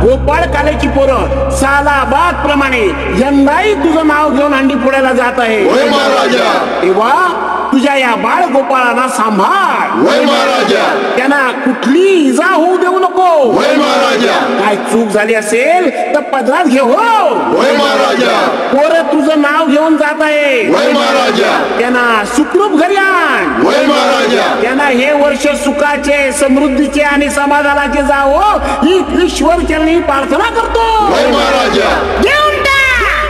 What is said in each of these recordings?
गोपाळ कालेची पोरं सालाबाद प्रमाणे यंदाही तुझं नाव घेऊन अंडी फोडायला जात आहे. होय महाराजा. तेव्हा तुझ्या या बाळ गोपाळांना सांभाळ. होय महाराजा. त्यांना कुठली इजा होऊ देऊ नको. होय महाराजा. काय चूक झाली असेल तर पदरात घे. हो होय महाराजा. पोरं तुझं नाव घेऊन जात आहे. होय महाराजा. त्यांना सुखरूप घरी आण. होय महाराजा. त्यांना हे वर्ष सुखाचे, समृद्धीचे आणि समाधानाचे जावो ही ईश्वर चरणी प्रार्थना करतो. होय महाराजा. घेऊन टाक.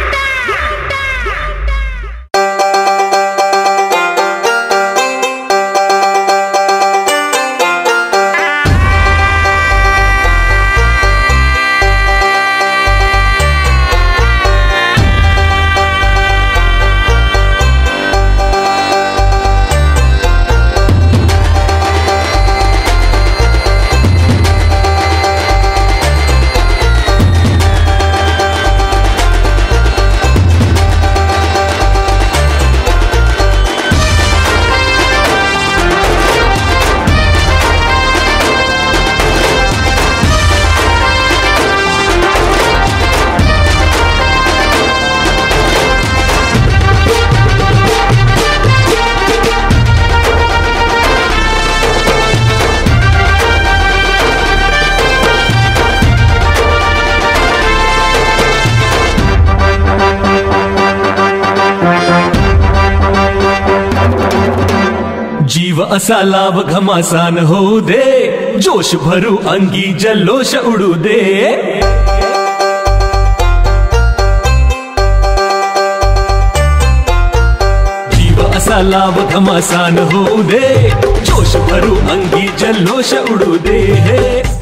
जीव असा लाभ घमासान होऊ दे, जोश भरू अंगी जल्लोष उडू दे. जीव असा लाभ घमासान होऊ दे, जोश भरू अंगी जल्लोष उडू दे.